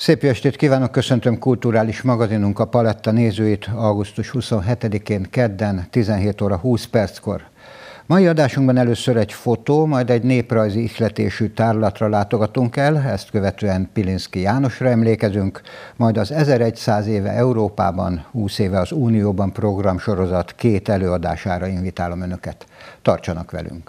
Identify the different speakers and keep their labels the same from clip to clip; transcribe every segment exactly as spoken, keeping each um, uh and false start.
Speaker 1: Szép jó estét kívánok, köszöntöm kulturális magazinunk a Paletta nézőit augusztus huszonhetedikén kedden tizenhét óra húsz perckor. Mai adásunkban először egy fotó, majd egy néprajzi ihletésű tárlatra látogatunk el, ezt követően Pilinszky Jánosra emlékezünk, majd az ezerszáz éve Európában, húsz éve az Unióban programsorozat két előadására invitálom Önöket. Tartsanak velünk!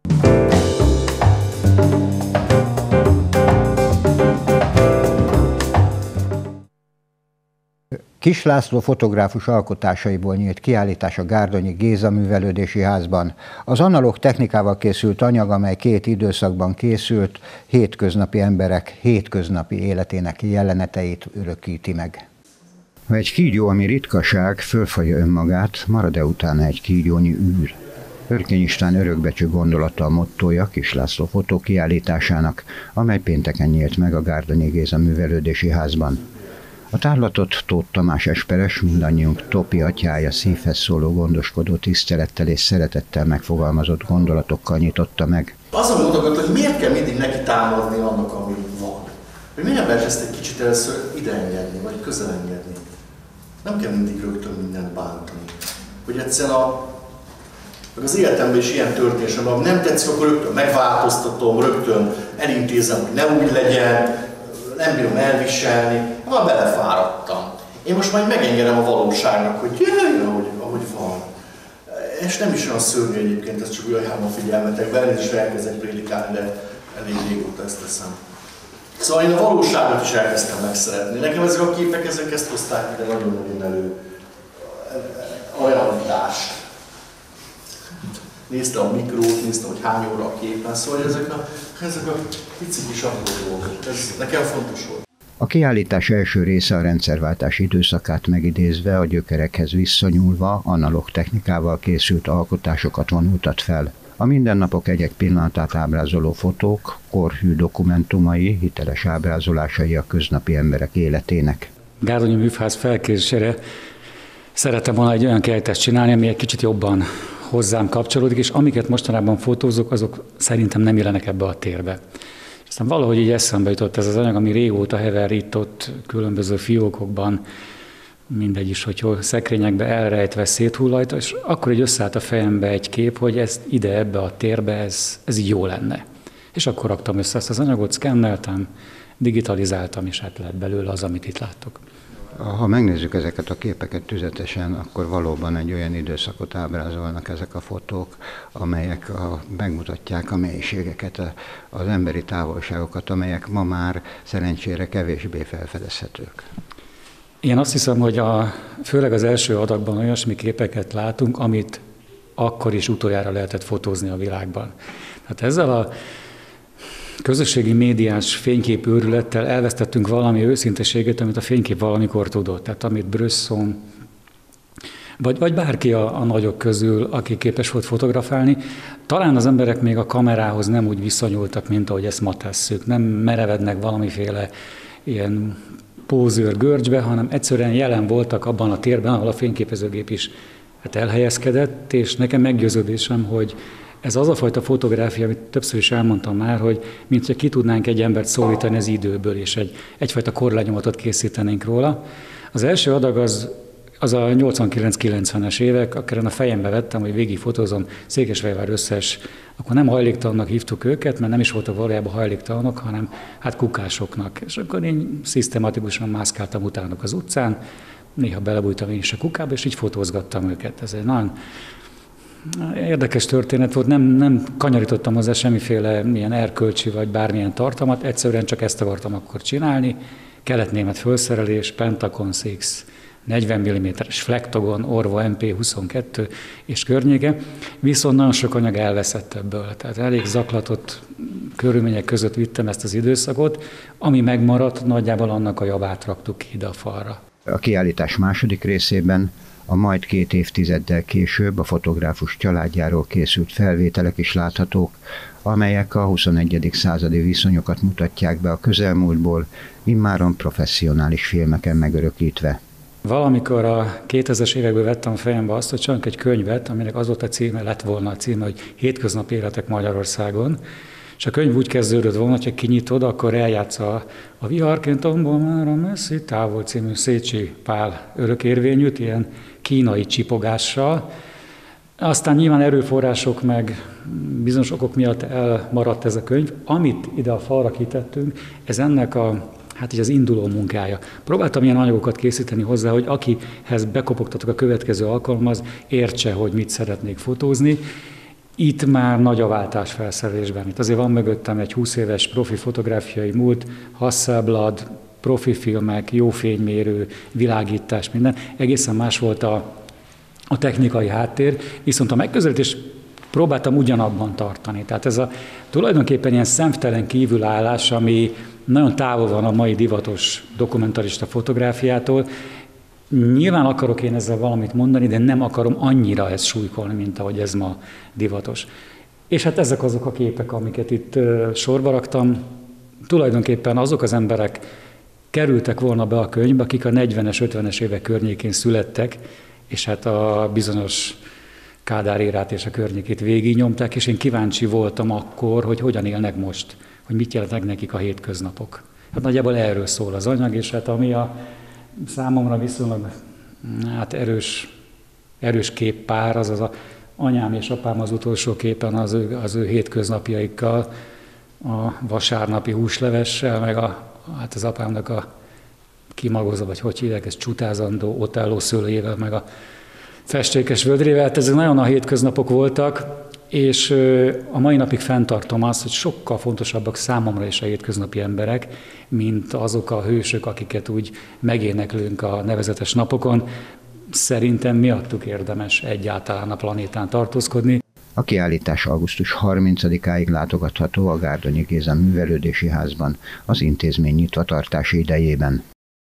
Speaker 1: Kiss László fotográfus alkotásaiból nyílt kiállítás a Gárdonyi Géza Művelődési Házban. Az analóg technikával készült anyag, amely két időszakban készült, hétköznapi emberek hétköznapi életének jeleneteit örökíti meg. Ha egy kígyó, ami ritkaság, fölfalja önmagát, marad-e utána egy kígyónyi űr? Örkény István örökbecsű gondolata a mottója Kiss László fotókiállításának, amely pénteken nyílt meg a Gárdonyi Géza Művelődési Házban. A tárlatot Tóth Tamás esperes, mindannyiunk Topi atyája szívhez szóló gondoskodó tisztelettel és szeretettel megfogalmazott gondolatokkal nyitotta meg.
Speaker 2: Azon gondolkodott, hogy miért kell mindig neki támadni annak, ami van. Hogy miért nem lehet ezt egy kicsit először ideengedni, vagy közelengedni. Nem kell mindig rögtön mindent bántani. Hogy egyszerűen a, meg az életemben is ilyen történés, ha nem tetszik, akkor rögtön megváltoztatom, rögtön elintézem, hogy ne úgy legyen, nem bírom elviselni, már belefáradtam. Én most majd megengedem a valóságnak, hogy jöjjön, ahogy, ahogy van. És nem is olyan szörnyű egyébként, ez csak ajánlom a figyelmetekbe, elnézést elkezdek prédikálni, de elég régóta ezt teszem. Szóval én a valóságot is elkezdtem megszeretni. Nekem ezek a képek, ezek ezt hozták ide nagyon-nagyon elő. A realitást. Néztem a mikrót, néztem, hogy hány óra a képen, szóval ezek a, ezek a pici kis apró dolgok. Ez nekem fontos volt.
Speaker 1: A kiállítás első része a rendszerváltás időszakát megidézve, a gyökerekhez visszanyúlva, analóg technikával készült alkotásokat vonultat fel. A mindennapok egy-egy pillanatát ábrázoló fotók, korhű dokumentumai, hiteles ábrázolásai a köznapi emberek életének.
Speaker 3: Gárdonyi Műfáz felkérésére szerettem volna egy olyan kiállítást csinálni, ami egy kicsit jobban hozzám kapcsolódik, és amiket mostanában fotózok, azok szerintem nem illenek ebbe a térbe. Aztán valahogy így eszembe jutott ez az anyag, ami régóta hever itt ott különböző fiókokban, mindegy is, hogy hol szekrényekbe elrejtve széthullajta, és akkor így összeállt a fejembe egy kép, hogy ezt ide, ebbe a térbe, ez, ez így jó lenne. És akkor raktam össze ezt az anyagot, szkenneltem, digitalizáltam, és hát lett belőle az, amit itt láttok.
Speaker 1: Ha megnézzük ezeket a képeket tüzetesen, akkor valóban egy olyan időszakot ábrázolnak ezek a fotók, amelyek a, megmutatják a mélységeket, a, az emberi távolságokat, amelyek ma már szerencsére kevésbé felfedezhetők.
Speaker 3: Én azt hiszem, hogy a, főleg az első adagban olyasmi képeket látunk, amit akkor is utoljára lehetett fotózni a világban. Tehát ezzel a közösségi médiás fényképőrülettel elvesztettünk valami őszinteséget, amit a fénykép valamikor tudott. Tehát amit Bresson, vagy, vagy bárki a, a nagyok közül, aki képes volt fotografálni, talán az emberek még a kamerához nem úgy viszonyultak, mint ahogy ezt ma tesszük. Nem merevednek valamiféle ilyen pózőr görcsbe, hanem egyszerűen jelen voltak abban a térben, ahol a fényképezőgép is hát elhelyezkedett, és nekem meggyőződésem, hogy ez az a fajta fotográfia, amit többször is elmondtam már, hogy mint hogy ki tudnánk egy embert szólítani az időből, és egy, egyfajta korlenyomatot készítenénk róla. Az első adag az, az a nyolcvankilenc-kilencvenes évek, akkor a fejembe vettem, hogy végig fotózom Székesfehérvár összes, akkor nem hajléktalannak hívtuk őket, mert nem is voltak valójában hajléktalanok, hanem hát kukásoknak. És akkor én szisztematikusan mászkáltam utánuk az utcán, néha belebújtam én is a kukába, és így fotózgattam őket. Ez egy nagyon érdekes történet volt, nem, nem kanyarítottam hozzá semmiféle ilyen erkölcsi vagy bármilyen tartalmat, egyszerűen csak ezt akartam akkor csinálni. Kelet-német felszerelés, Pentagon Six, negyven milliméteres Flektogon, Orvo em pé huszonkettő és környéke, viszont nagyon sok anyag elveszett ebből. Tehát elég zaklatott körülmények között vittem ezt az időszakot, ami megmaradt, nagyjából annak a javát raktuk ki ide a falra.
Speaker 1: A kiállítás második részében a majd két évtizeddel később a fotográfus családjáról készült felvételek is láthatók, amelyek a huszonegyedik századi viszonyokat mutatják be a közelmúltból, immáron professzionális filmeken megörökítve.
Speaker 3: Valamikor a kétezres évekből vettem a fejembe azt, hogy csak egy könyvet, aminek az volt a címe, lett volna a címe, hogy Hétköznapi életek Magyarországon, És a könyv úgy kezdődött volna, hogy ha kinyitod, akkor eljátsza a, a viharként tombol már a messzi távol című Szécsi Pál örökérvényűt, ilyen kínai csipogással. Aztán nyilván erőforrások meg bizonyos okok miatt elmaradt ez a könyv. Amit ide a falra kitettünk, ez ennek a, hát így az induló munkája. Próbáltam ilyen anyagokat készíteni hozzá, hogy akihez bekopogtatok a következő alkalomhoz, értse, hogy mit szeretnék fotózni. Itt már nagy a váltás felszerelésben. Itt azért van mögöttem egy húsz éves profi fotográfiai múlt, Hasselblad, profi filmek, jó fénymérő, világítás, minden. Egészen más volt a, a technikai háttér, viszont a megközelítés próbáltam ugyanabban tartani. Tehát ez a tulajdonképpen ilyen szemtelen kívülállás, ami nagyon távol van a mai divatos dokumentarista fotográfiától. Nyilván akarok én ezzel valamit mondani, de nem akarom annyira ezt súlykolni, mint ahogy ez ma divatos. És hát ezek azok a képek, amiket itt sorba raktam. Tulajdonképpen azok az emberek kerültek volna be a könyvbe, akik a negyvenes, ötvenes évek környékén születtek, és hát a bizonyos Kádár érát és a környékét végignyomták, és én kíváncsi voltam akkor, hogy hogyan élnek most, hogy mit jelentek nekik a hétköznapok. Hát nagyjából erről szól az anyag, és hát ami a számomra viszonylag hát erős, erős képpár, az az a anyám és apám az utolsó képen az ő, az ő hétköznapjaikkal, a vasárnapi húslevessel, meg a, hát az apámnak a kimagozó, vagy hogy hívják, ez csutázandó Otello szőlőjével, meg a festékes vödrével. Hát ezek nagyon a hétköznapok voltak, és a mai napig fenntartom azt, hogy sokkal fontosabbak számomra is a hétköznapi emberek, mint azok a hősök, akiket úgy megéneklünk a nevezetes napokon. Szerintem miattuk érdemes egyáltalán a planétán tartózkodni.
Speaker 1: A kiállítás augusztus harmincadikáig látogatható a Gárdonyi Géza Művelődési Házban az intézmény nyitvatartási idejében.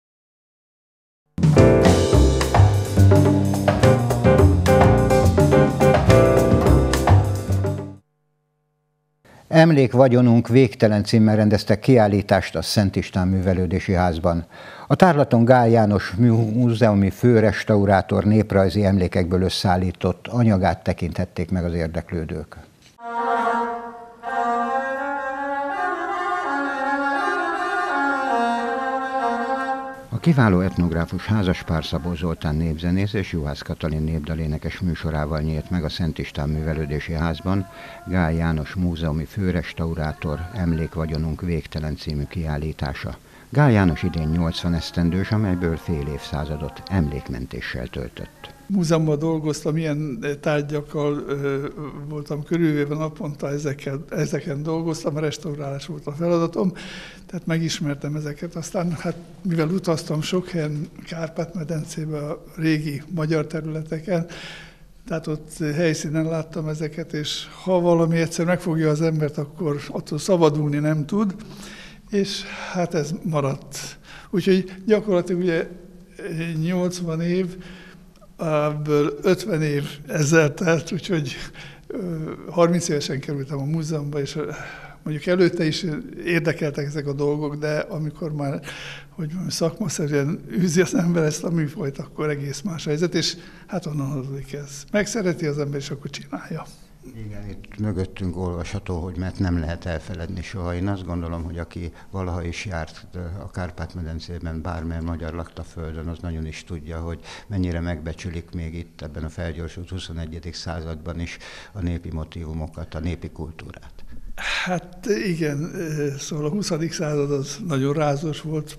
Speaker 1: Emlékvagyonunk végtelen címmel rendeztek kiállítást a Szent István Művelődési Házban. A tárlaton Gál János múzeumi főrestaurátor néprajzi emlékekből összeállított anyagát tekinthették meg az érdeklődők. A kiváló etnográfus házaspár Szabó Zoltán népzenész és Juhász Katalin népdalénekes műsorával nyílt meg a Szent István Művelődési Házban Gál János múzeumi főrestaurátor Emlékvagyonunk végtelen című kiállítása. Gál János idén nyolcvan esztendős, amelyből fél évszázadot emlékmentéssel töltött.
Speaker 4: Múzeumban dolgoztam, ilyen tárgyakkal ö, voltam körülvéve naponta, ezeken, ezeken dolgoztam, a restaurálás volt a feladatom, tehát megismertem ezeket. Aztán, hát mivel utaztam sok helyen, Kárpát-medencében, a régi magyar területeken, tehát ott helyszínen láttam ezeket, és ha valami egyszer megfogja az embert, akkor attól szabadulni nem tud, és hát ez maradt. Úgyhogy gyakorlatilag ugye nyolcvan év, ebből ötven év ezzel telt, úgyhogy harminc évesen kerültem a múzeumba, és mondjuk előtte is érdekeltek ezek a dolgok, de amikor már, hogy mondjam, szakmaszerűen űzi az ember ezt a műfajt, akkor egész más helyzet, és hát onnan adódik ez. Megszereti az ember, és akkor csinálja.
Speaker 1: Igen, itt mögöttünk olvasható, hogy mert nem lehet elfeledni soha. Én azt gondolom, hogy aki valaha is járt a Kárpát-medencében, bármely magyar lakta földön, az nagyon is tudja, hogy mennyire megbecsülik még itt ebben a felgyorsult huszonegyedik században is a népi motívumokat, a népi kultúrát.
Speaker 4: Hát igen, szóval a huszadik század az nagyon rázós volt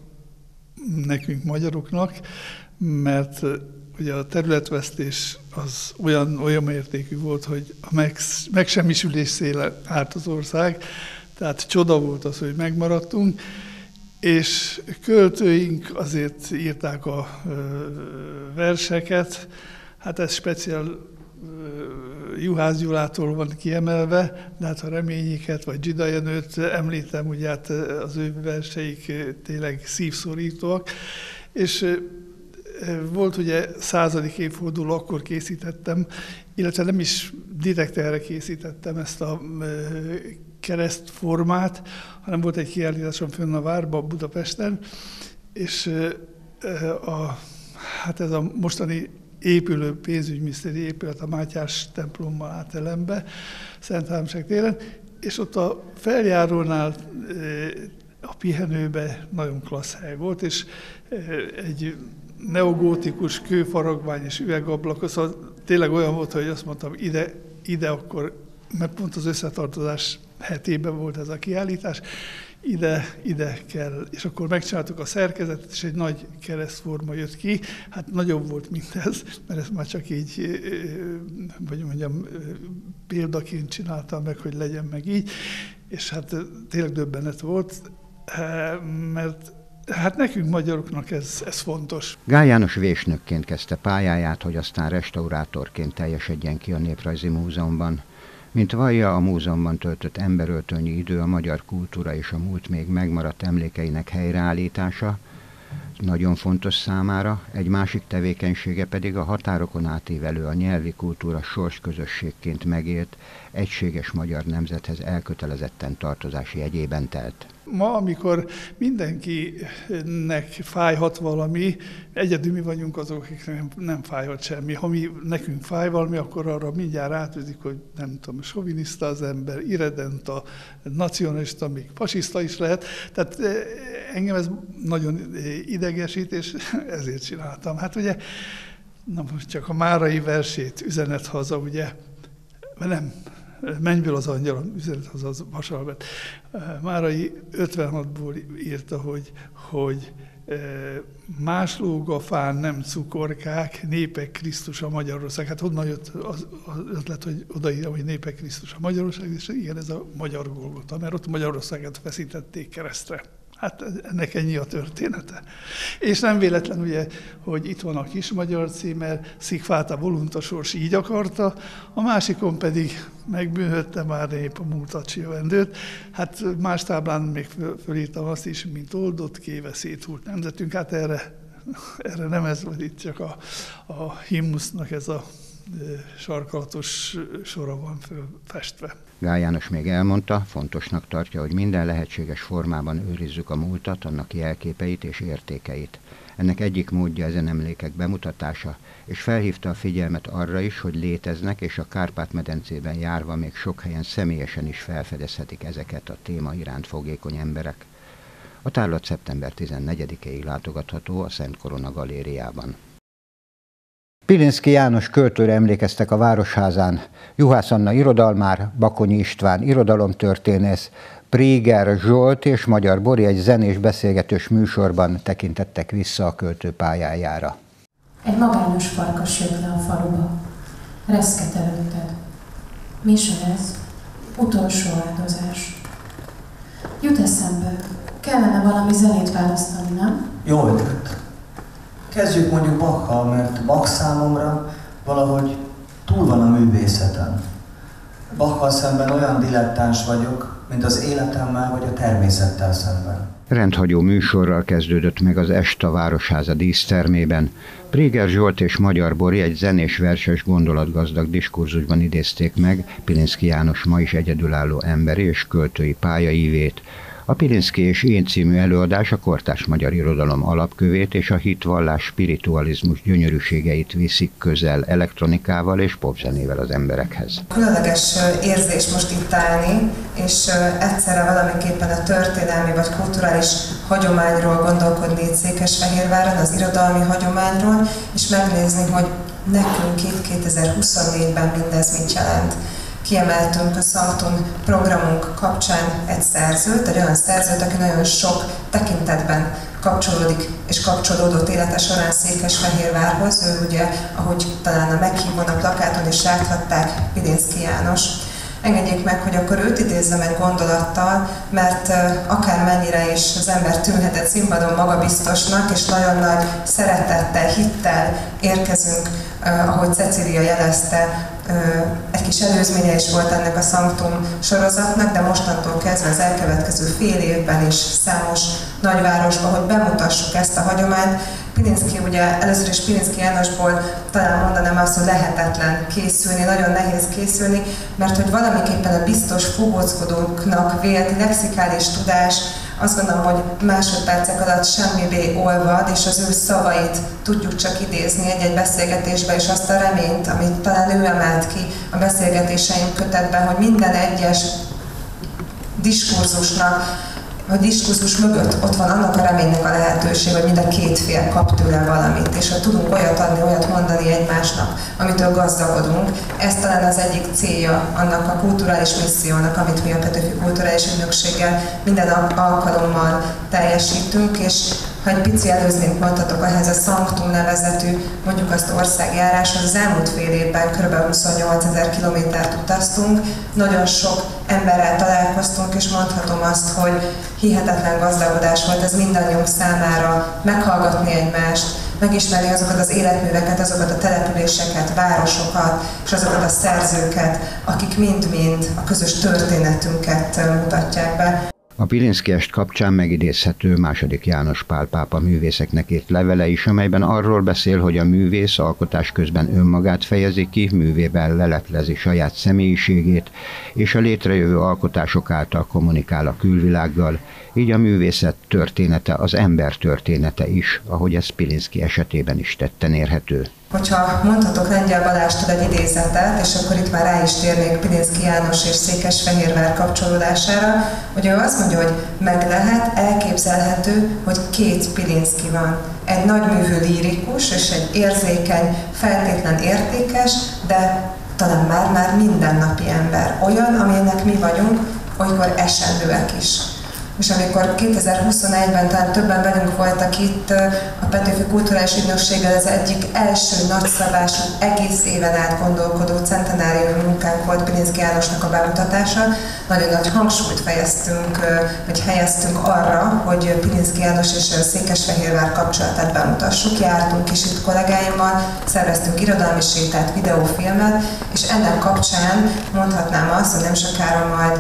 Speaker 4: nekünk magyaroknak, mert ugye a területvesztés az olyan, olyan mértékű volt, hogy a meg, megsemmisülés széle állt az ország, tehát csoda volt az, hogy megmaradtunk, és költőink azért írták a ö, verseket, hát ez speciál Juhász Gyulától van kiemelve, de hát ha Reményiket vagy Dzsida Jenőt említem, ugye hát az ő verseik tényleg szívszorítóak, és volt ugye századik évforduló, akkor készítettem, illetve nem is direkt erre készítettem ezt a keresztformát, hanem volt egy kiállításom fönn a várban, Budapesten, és a, hát ez a mostani épülő pénzügyminiszteri épület a Mátyás templommal átelembe, Szentháromság téren, és ott a feljárónál a pihenőbe nagyon klassz hely volt, és egy neogótikus kőfaragvány és üvegablak, szóval tényleg olyan volt, hogy azt mondtam, ide, ide akkor, mert pont az összetartozás hetében volt ez a kiállítás, ide, ide kell, és akkor megcsináltuk a szerkezetet, és egy nagy keresztforma jött ki. Hát nagyobb volt, mint ez, mert ezt már csak így, vagy mondjam, példaként csináltam meg, hogy legyen meg így, és hát tényleg döbbenet volt, mert hát nekünk magyaroknak ez, ez fontos.
Speaker 1: Gál János vésnökként kezdte pályáját, hogy aztán restaurátorként teljesedjen ki a Néprajzi Múzeumban. Mint vallja, a múzeumban töltött emberöltőnyi idő a magyar kultúra és a múlt még megmaradt emlékeinek helyreállítása nagyon fontos számára, egy másik tevékenysége pedig a határokon átívelő, a nyelvi kultúra sorsközösségként megélt, egységes magyar nemzethez elkötelezetten tartozási jegyében telt.
Speaker 4: Ma, amikor mindenkinek fájhat valami, egyedül mi vagyunk azok, akiknek nem, nem fájhat semmi. Ha mi, nekünk fáj valami, akkor arra mindjárt átvezik, hogy nem tudom, soviniszta az ember, irredenta, nacionalista, még fasiszta is lehet. Tehát engem ez nagyon idegesít, és ezért csináltam. Hát ugye, na most csak a Márai versét, Üzenet haza, ugye, nem, Mennyből az angyal, Üzenet haza, az Vasalbert. Márai ötvenhatból írta, hogy, hogy más lóg a fán, nem cukorkák, népek Krisztus a Magyarország. Hát honnan jött az, az ötlet, hogy odaírjam, hogy népek Krisztus a Magyarország, és igen, ez a magyar Golgota, mert ott Magyarországot feszítették keresztre. Hát ennek ennyi a története. És nem véletlen ugye, hogy itt van a Kismagyar címer, Szigfáta voluntasors így akarta, a másikon pedig megbűnhötte már nép a múltat jövendőt. Hát más táblán még föl, fölírtam azt is, mint oldott kéve széthult nemzetünk. Hát erre, erre nem ez vagy, itt csak a, a himnusznak ez a sarkalatos sora van festve.
Speaker 1: Gál János még elmondta, fontosnak tartja, hogy minden lehetséges formában őrizzük a múltat, annak jelképeit és értékeit. Ennek egyik módja ezen emlékek bemutatása, és felhívta a figyelmet arra is, hogy léteznek, és a Kárpát-medencében járva még sok helyen személyesen is felfedezhetik ezeket a téma iránt fogékony emberek. A tárlat szeptember tizennegyedikéig látogatható a Szent Korona galériában. Pilinszky János költőre emlékeztek a Városházán. Juhász Anna irodalmár, Bakonyi István irodalomtörténész, Préger Zsolt és Magyar Bori egy zenés beszélgetős műsorban tekintettek vissza a költő pályájára.
Speaker 5: Egy magányos farkas jött le a faluba. Reszket előtted. Mi sem ez? Utolsó áldozás. Jut eszembe, kellene valami zenét választani, nem?
Speaker 6: Jó ötlet. Kezdjük mondjuk Bachal, mert Bach számomra valahogy túl van a művészeten. Bachal szemben olyan dilettáns vagyok, mint az életemmel vagy a természettel szemben.
Speaker 1: Rendhagyó műsorral kezdődött meg az est a Városháza dísztermében. Préger Zsolt és Magyar Bori egy zenés verses gondolatgazdag diskurzusban idézték meg Pilinszky János ma is egyedülálló emberi és költői pályaívét. A Pilinszky és Én című előadás a kortárs magyar irodalom alapkövét és a hitvallás spiritualizmus gyönyörűségeit viszik közel elektronikával és popzenével az emberekhez.
Speaker 7: Különleges érzés most itt állni, és egyszerre valamiképpen a történelmi vagy kulturális hagyományról gondolkodni itt Székesfehérváron, az irodalmi hagyományról, és megnézni, hogy nekünk itt kétezer-huszonnégyben mindez mit jelent. Kiemeltünk a Sanctum programunk kapcsán egy szerzőt, egy olyan szerzőt, aki nagyon sok tekintetben kapcsolódik és kapcsolódott élete során Székesfehérvárhoz. Ő ugye, ahogy talán a meghívón a plakáton is láthatták, Pilinszky János. Engedjék meg, hogy akkor őt idézzem egy gondolattal, mert akármennyire is az ember tűnhetett színpadon magabiztosnak, és nagyon nagy szeretettel, hittel érkezünk, ahogy Cecília jelezte, egy kis előzménye is volt ennek a Sanctum sorozatnak, de mostantól kezdve az elkövetkező fél évben is számos nagyvárosban, hogy bemutassuk ezt a hagyományt. Pilinszky, ugye először is Pilinszky Jánosból talán mondanám azt, hogy lehetetlen készülni, nagyon nehéz készülni, mert hogy valamiképpen a biztos fogózkodóknak vélt lexikális tudás, azt gondolom, hogy másodpercek alatt semmivé olvad, és az ő szavait tudjuk csak idézni egy-egy beszélgetésben, és azt a reményt, amit talán ő emelt ki a beszélgetéseink kötetben, hogy minden egyes diskurzusnak, a diskurzus mögött ott van annak a reménynek a lehetőség, hogy mind a két fél kap tőle valamit, és ha tudunk olyat adni, olyat mondani egymásnak, amitől gazdagodunk, ez talán az egyik célja annak a kulturális missziónak, amit mi a Petőfi Kulturális Ügynökséggel minden alkalommal teljesítünk, és ha egy pici előzményt mondhatok ehhez a Sanctum nevezetű, mondjuk azt országjáráshoz, az elmúlt fél évben kb. huszonnyolcezer kilométert utaztunk, nagyon sok emberrel találkoztunk, és mondhatom azt, hogy hihetetlen gazdagodás volt ez mindannyiunk számára, meghallgatni egymást, megismerni azokat az életműveket, azokat a településeket, városokat, és azokat a szerzőket, akik mind-mind a közös történetünket mutatják be.
Speaker 1: A Pilinszky est kapcsán megidézhető második János Pál pápa művészeknek írt levele is, amelyben arról beszél, hogy a művész alkotás közben önmagát fejezi ki, művében leleplezi saját személyiségét, és a létrejövő alkotások által kommunikál a külvilággal, így a művészet története az ember története is, ahogy ez Pilinszky esetében is tetten érhető.
Speaker 7: Hogyha mondhatok Lengyel Balástól egy idézetet, és akkor itt már rá is térnék Pilinszky János és Székesfehérvár kapcsolódására, hogy ő azt mondja, hogy meg lehet, elképzelhető, hogy két Pilinszky van. Egy nagyművű lírikus és egy érzékeny, feltétlen értékes, de talán már-már mindennapi ember. Olyan, amilyennek mi vagyunk, olykor esendőek is. És amikor kétezer-huszonegyben talán többen velünk voltak itt a Petőfi Kulturális Ügynökséggel, az egyik első nagyszabású, egész éven át gondolkodó centenáriumi munkánk volt Pilinszky Jánosnak a bemutatása. Nagyon nagy hangsúlyt fejeztünk, vagy helyeztünk arra, hogy Pilinszky János és Székesfehérvár kapcsolatát bemutassuk. Jártunk is itt kollégáimmal, szerveztünk irodalmi sétát, videófilmet, és ennek kapcsán mondhatnám azt, hogy nem sokára majd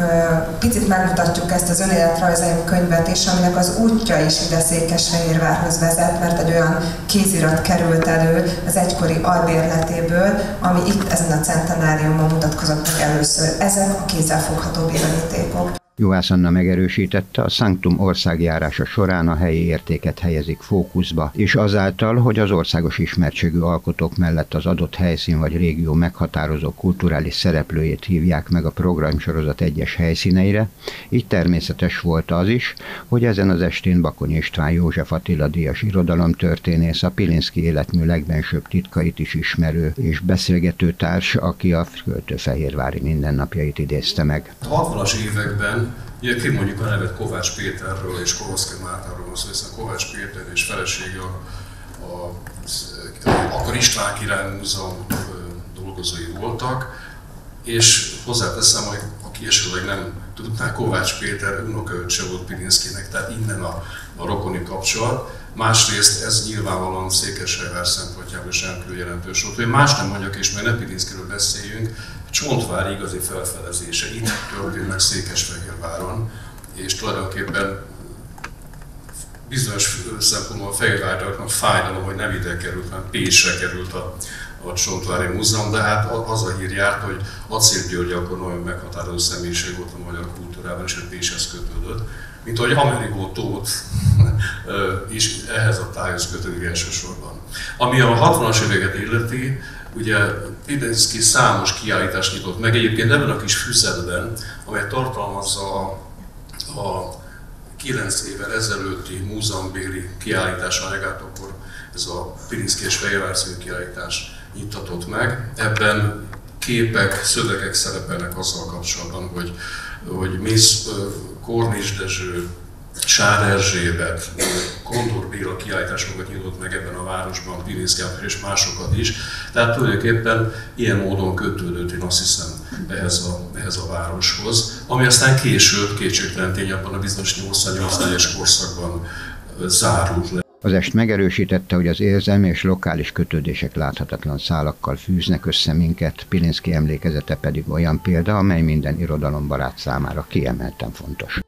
Speaker 7: picit megmutatjuk ezt az önéletrajzaim könyvet is, aminek az útja is ide Székesfehérvárhoz vezet, mert egy olyan kézirat került elő az egykori albérletéből, ami itt ezen a centenáriumon mutatkozott meg először. Ezek a kézzelfogható bizonyítékok.
Speaker 1: Juhász Anna megerősítette, a Sanctum országjárása során a helyi értéket helyezik fókuszba, és azáltal, hogy az országos ismertségű alkotók mellett az adott helyszín vagy régió meghatározó kulturális szereplőjét hívják meg a programsorozat egyes helyszíneire, így természetes volt az is, hogy ezen az estén Bakony István József Attila díjas irodalomtörténész, a Pilinszky életmű legbensőbb titkait is ismerő és beszélgető társ, aki a költőfehérvári mindennapjait idézte meg.
Speaker 8: A hatvanas években ugye kimondjuk a nevet Kovács Péterről és Koloszky Mártáról, szóval hiszen Kovács Péter és felesége a, a, a, akkor István Király Múzeum dolgozói voltak, és hozzáteszem, hogy aki esetleg nem tudná, Kovács Péter unokaöccse volt Pilinszkynek, tehát innen a, a rokoni kapcsolat. Másrészt ez nyilvánvalóan Székesfehérvár szempontjából is rendkívül jelentős volt. Hogy más nem mondjak, és meg ne Pilinszkyről beszéljünk, Csontvár igazi felfedezése itt történt meg Székesfehérváron, és tulajdonképpen bizonyos szempontból a fehérváriaknak fájdalom, hogy nem ide került, hanem Pécsre került a, a Csontvári Múzeum, de hát az a hír járt, hogy Acél György akkor nagyon meghatározó személyiség volt a magyar kultúrában, és hogy Pécshez kötődött, mint ahogy Amerigo Tóth is ehhez a tájhoz kötődik elsősorban. Ami a hatvanas éveket illeti, ugye Pilinszky számos kiállítást nyitott meg, egyébként ebben a kis füzetben, amely tartalmazza a, a kilenc évvel ezelőtti múzeumbéli kiállítás anyagát, akkor ez a Pilinszky és Fehérvár című kiállítás nyitatott meg. Ebben képek, szövegek szerepelnek azzal kapcsolatban, hogy, hogy Mész Kornis Dezső, Sár Erzsébet, Kondor Béla kiállításokat nyitott meg ebben a városban, Pilinszky és másokat is. Tehát tulajdonképpen ilyen módon kötődött, én azt hiszem, ehhez a, ehhez a városhoz, ami aztán később, kétségtelen tény, abban a bizonyos nyolcvannyolcas korszakban zárult le.
Speaker 1: Az est megerősítette, hogy az érzelmi és lokális kötődések láthatatlan szálakkal fűznek össze minket, Pilinszky emlékezete pedig olyan példa, amely minden irodalombarát számára kiemelten fontos.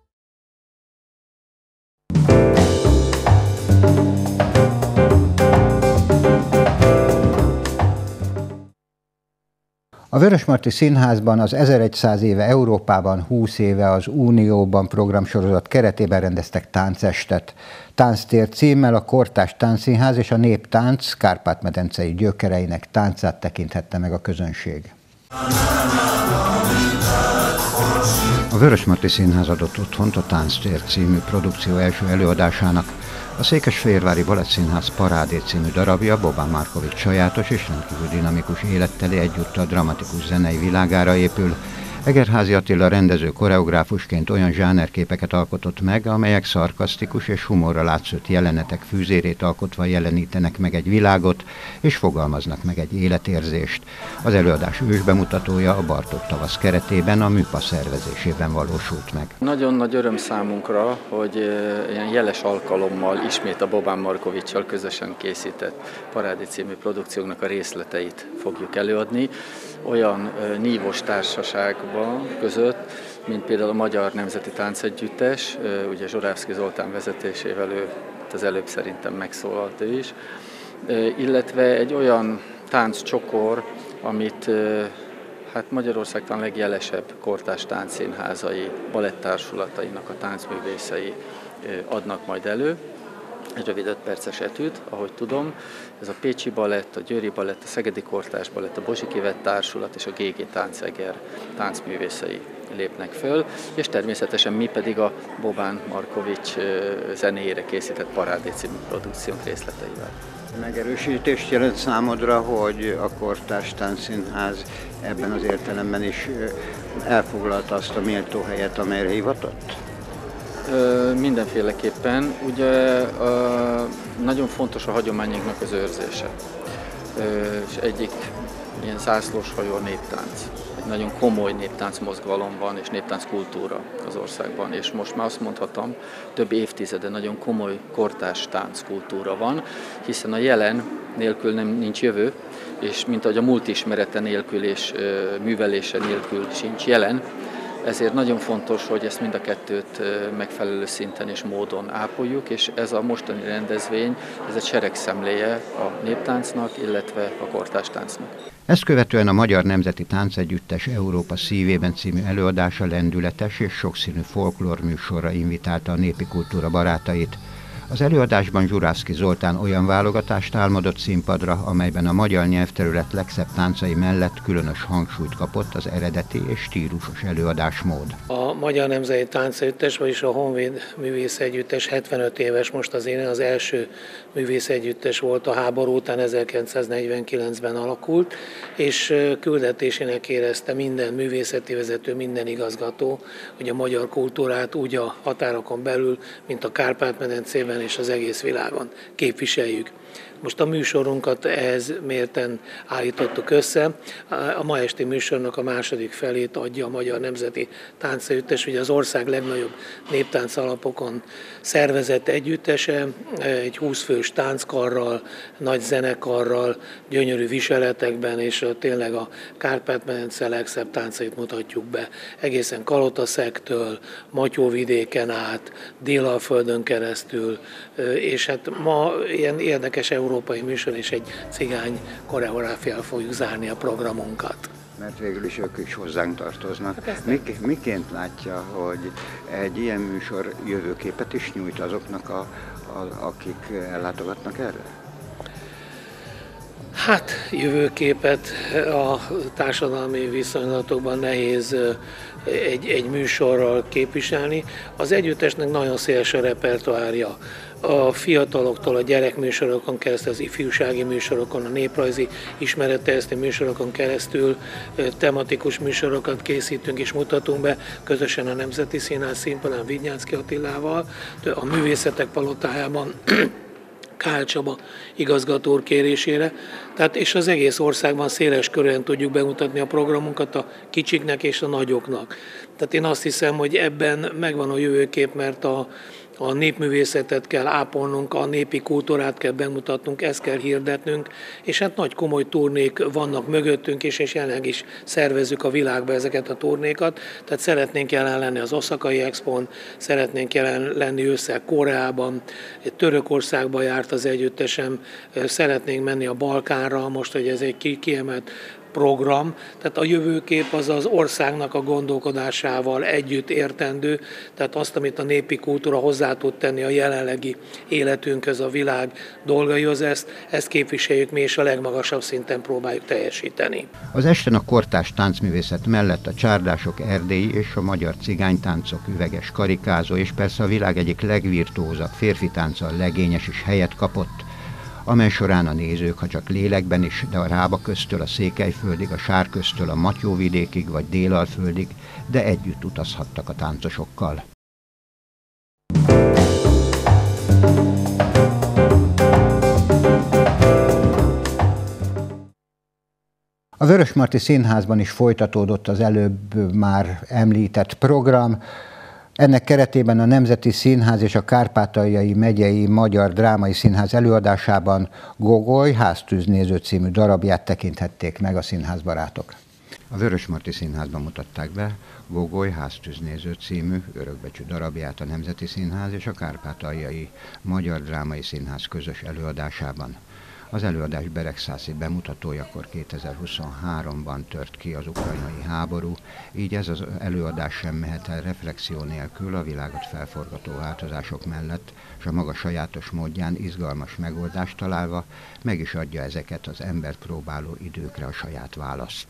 Speaker 1: A Vörösmarty Színházban az ezerszáz éve Európában, húsz éve az Unióban programsorozat keretében rendeztek táncestet. Tánctér címmel a Kortárs Táncszínház és a Néptánc kárpát-medencei gyökereinek táncát tekinthette meg a közönség. A Vörösmarty Színház adott otthont a Tánctér című produkció első előadásának. A Székesfehérvári Balettszínház Parádé című darabja Boban Markovics sajátos és rendkívül dinamikus életteli egyúttal dramatikus zenei világára épül. Egerházy Attila rendező koreográfusként olyan zsánerképeket alkotott meg, amelyek szarkasztikus és humorra látszott jelenetek fűzérét alkotva jelenítenek meg egy világot, és fogalmaznak meg egy életérzést. Az előadás ősbemutatója a Bartók tavasz keretében a Műpa szervezésében valósult meg.
Speaker 9: Nagyon nagy öröm számunkra, hogy ilyen jeles alkalommal ismét a Boban Markovics-sal közösen készített Parádé című produkcióknak a részleteit fogjuk előadni. Olyan nívós társaságban között, mint például a Magyar Nemzeti Táncegyüttes, ugye Zsorávszky Zoltán vezetésével, ő az előbb szerintem megszólalt ő is, illetve egy olyan tánccsokor, amit hát Magyarország talán legjelesebb kortárs táncszínházai, balettársulatainak a táncművészei adnak majd elő. Egy rövid öt perces etűd, ahogy tudom. Ez a Pécsi Balett, a Győri Balett, a Szegedi Kortárs Balett, a Bozsik Ivett Társulat és a gé gé Tánceger táncművészei lépnek föl, és természetesen mi pedig a Boban Markovics zenéjére készített Parádé című produkciónk részleteivel.
Speaker 1: Megerősítést jelent számodra, hogy a Kortárs Táncszínház ebben az értelemben is elfoglalta azt a méltó helyet, amelyre hivatott?
Speaker 9: Mindenféleképpen. Ugye nagyon fontos a hagyományunknak az őrzése. És egyik ilyen zászlóshajó a néptánc. Egy nagyon komoly néptánc mozgalom van, és néptánc kultúra az országban. És most már azt mondhatom, több évtizede nagyon komoly kortárs tánckultúra van, hiszen a jelen nélkül nem nincs jövő, és mint ahogy a múlt ismerete nélkül és művelése nélkül sincs jelen, ezért nagyon fontos, hogy ezt mind a kettőt megfelelő szinten és módon ápoljuk, és ez a mostani rendezvény, ez egy seregszemléje a néptáncnak, illetve a kortárs táncnak.
Speaker 1: Ezt követően a Magyar Nemzeti Táncegyüttes Európa szívében című előadása lendületes és sokszínű folklór műsorra invitálta a népi kultúra barátait. Az előadásban Zsurávszky Zoltán olyan válogatást álmodott színpadra, amelyben a magyar nyelvterület legszebb táncai mellett különös hangsúlyt kapott az eredeti és stílusos előadásmód.
Speaker 10: A Magyar Nemzeti Táncegyüttes, vagyis a Honvéd Művészegyüttes hetvenöt éves most az éne, az első művészegyüttes volt a háború után, ezerkilencszáznegyvenkilencben alakult, és küldetésének érezte minden művészeti vezető, minden igazgató, hogy a magyar kultúrát úgy a határokon belül, mint a Kárpát-medencében és az egész világon képviseljük. Most a műsorunkat ehhez mérten állítottuk össze. A ma esti műsornak a második felét adja a Magyar Nemzeti Táncegyüttes, ugye az ország legnagyobb néptánc alapokon szervezett együttese, egy húsz fős tánckarral, nagy zenekarral, gyönyörű viseletekben, és tényleg a Kárpát-medence legszebb táncait mutatjuk be. Egészen Kalotaszegtől, Matyóvidéken át, Délalföldön keresztül, és hát ma ilyen érdekes európai műsor és egy cigány koreográfiával fogjuk zárni a programunkat.
Speaker 1: Mert végül is ők is hozzánk tartoznak. Mik, miként látja, hogy egy ilyen műsor jövőképet is nyújt azoknak, a, a, akik ellátogatnak erre?
Speaker 10: Hát jövőképet a társadalmi viszonylatokban nehéz egy, egy műsorral képviselni. Az együttesnek nagyon széles a repertoárja. A fiataloktól a gyerekműsorokon keresztül, az ifjúsági műsorokon, a néprajzi ismeretterjesztő műsorokon keresztül tematikus műsorokat készítünk és mutatunk be, közösen a Nemzeti Színház színpadán Vidnyánszky Attilával, a Művészetek Palotájában Kál Csaba igazgató úr kérésére. Tehát és az egész országban széles körön tudjuk bemutatni a programunkat a kicsiknek és a nagyoknak. Tehát én azt hiszem, hogy ebben megvan a jövőkép, mert a A népművészetet kell ápolnunk, a népi kultúrát kell bemutatnunk, ezt kell hirdetnünk, és hát nagy komoly turnék vannak mögöttünk, és, és jelenleg is szervezzük a világba ezeket a turnékat. Tehát szeretnénk jelen lenni az Oszakai Expón, szeretnénk jelen lenni ősszel Koreában, Törökországba járt az együttesem, szeretnénk menni a Balkánra, most, hogy ez egy kiemelt program, tehát a jövőkép az az országnak a gondolkodásával együtt értendő, tehát azt, amit a népi kultúra hozzá tud tenni a jelenlegi életünkhöz, a világ dolgaihoz, ezt, ezt képviseljük mi, és a legmagasabb szinten próbáljuk teljesíteni.
Speaker 1: Az esten a kortárs táncművészet mellett a csárdások erdélyi és a magyar cigánytáncok, üveges karikázó, és persze a világ egyik legvirtuózabb férfi tánca, a legényes is helyet kapott, amely során a nézők, ha csak lélekben is, de a Rába köztől a Székelyföldig, a Sár köztől a Matyóvidékig vagy Délalföldig, de együtt utazhattak a táncosokkal. A Vörösmarty Színházban is folytatódott az előbb már említett program. Ennek keretében a Nemzeti Színház és a Kárpátaljai Megyei Magyar Drámai Színház előadásában Gogoly Háztűznéző című darabját tekinthették meg a színházbarátok. A Vörösmarty Színházban mutatták be Gogoly Háztűznéző című örökbecsű darabját a Nemzeti Színház és a Kárpátaljai Magyar Drámai Színház közös előadásában. Az előadás beregszászi bemutatójakor kétezer-huszonháromban tört ki az ukrajnai háború, így ez az előadás sem mehet el reflexió nélkül a világot felforgató változások mellett, és a maga sajátos módján izgalmas megoldást találva meg is adja ezeket az embert próbáló időkre a saját választ.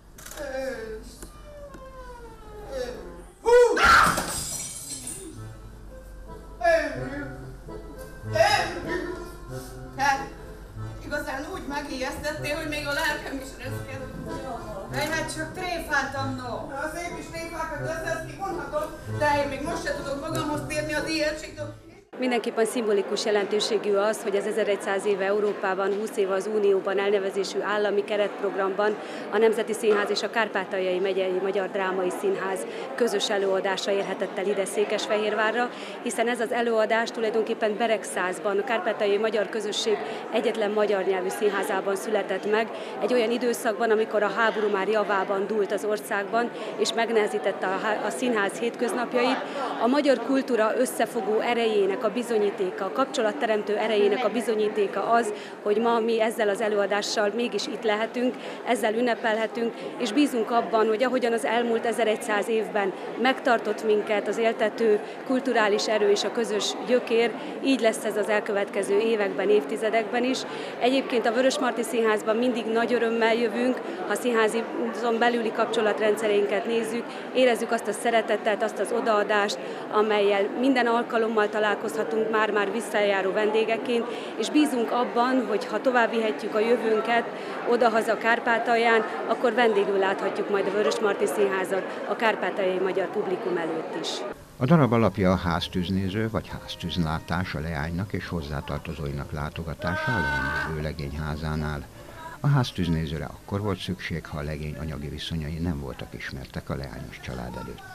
Speaker 11: Igazán úgy megijesztettél, hogy még a lelkem is reszked. Ej, hát csak tréfáltam, no. Az én is tréfákat összeszni mondhatod, de én még most se tudok magamhoz térni az ijegységtől.
Speaker 12: Mindenképpen szimbolikus jelentőségű az, hogy az ezerszáz éve Európában, húsz éve az Unióban elnevezésű állami keretprogramban a Nemzeti Színház és a Kárpátaljai Megyei Magyar Drámai Színház közös előadása érhetett el ide Székesfehérvárra, hiszen ez az előadás tulajdonképpen Beregszászban, a Kárpátaljai Magyar Közösség egyetlen magyar nyelvű színházában született meg, egy olyan időszakban, amikor a háború már javában dúlt az országban, és megnehezítette a, a színház hétköznapjait. A magyar kultúra összefogó erejének a bizonyítéka, a kapcsolatteremtő erejének a bizonyítéka az, hogy ma mi ezzel az előadással mégis itt lehetünk, ezzel ünnepelhetünk, és bízunk abban, hogy ahogyan az elmúlt ezerszáz évben megtartott minket az éltető kulturális erő és a közös gyökér, így lesz ez az elkövetkező években, évtizedekben is. Egyébként a Vörösmarty Színházban mindig nagy örömmel jövünk, ha színházon belüli kapcsolatrendszereinket nézzük, érezzük azt a szeretetet, azt az odaadást, amellyel minden alkalommal találkozhatunk már-már visszajáró vendégeként, és bízunk abban, hogy ha tovább vihetjük a jövőnket odahaza Kárpátalján, akkor vendégül láthatjuk majd a Vörösmarty Színházat a kárpátaljai magyar publikum előtt is.
Speaker 1: A darab alapja a háztűznéző vagy háztűzlátás, a leánynak és hozzátartozóinak látogatása a leánynéző legény házánál. A háztűznézőre akkor volt szükség, ha a legény anyagi viszonyai nem voltak ismertek a leányos család előtt.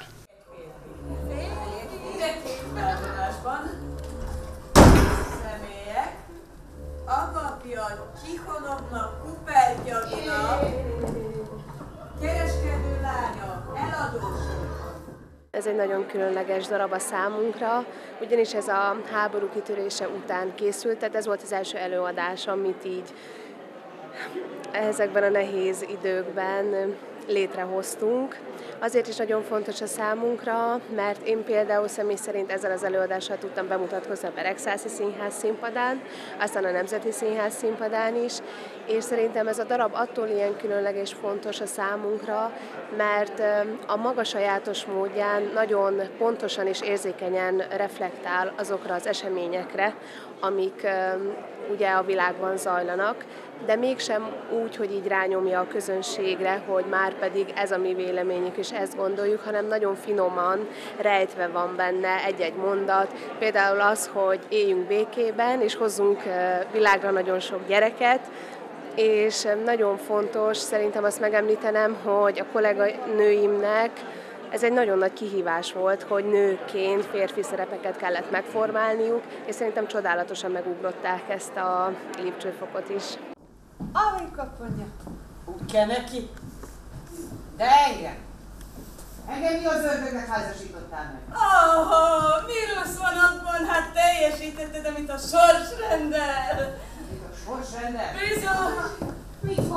Speaker 11: Személyek, agapja, csiholognak, kupergyagnak, kereskedő lányok, eladósok.
Speaker 13: Ez egy nagyon különleges darab a számunkra, ugyanis ez a háború kitörése után készült, tehát ez volt az első előadás, amit így ezekben a nehéz időkben létrehoztunk. Azért is nagyon fontos a számunkra, mert én például személy szerint ezzel az előadással tudtam bemutatkozni a Beregszászi Színház színpadán, aztán a Nemzeti Színház színpadán is, és szerintem ez a darab attól ilyen különleges fontos a számunkra, mert a maga sajátos módján nagyon pontosan és érzékenyen reflektál azokra az eseményekre, amik ugye a világban zajlanak, de mégsem úgy, hogy így rányomja a közönségre, hogy már pedig ez a mi véleményük, és ezt gondoljuk, hanem nagyon finoman rejtve van benne egy-egy mondat. Például az, hogy éljünk békében, és hozzunk világra nagyon sok gyereket, és nagyon fontos szerintem azt megemlítenem, hogy a kolléganőimnek ez egy nagyon nagy kihívás volt, hogy nőként férfi szerepeket kellett megformálniuk, és szerintem csodálatosan megugrották ezt a lépcsőfokot is.
Speaker 11: Ahogy kaponya. Úgy kell neki. De engem. Engem mi az ördögnek házasítottál meg? Oh, mi rossz van abban? Hát teljesítetted, amit a sors rendel. Amit a sors rendel? Bizony. Mit fog?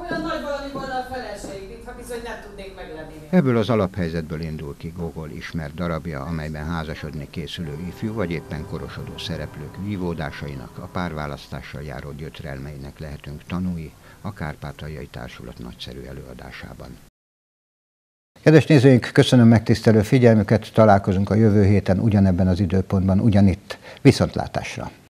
Speaker 11: Olyan nagy valami volna a feleség, mintha bizony nem tudnék meglenni.
Speaker 1: Ebből az alaphelyzetből indul ki Gogol ismert darabja, amelyben házasodni készülő ifjú vagy éppen korosodó szereplők vívódásainak, a párválasztással járó gyötrelmeinek lehetünk tanúi a Kárpátaljai Társulat nagyszerű előadásában. Kedves nézőink, köszönöm megtisztelő figyelmüket, találkozunk a jövő héten ugyanebben az időpontban, ugyanitt. Viszontlátásra!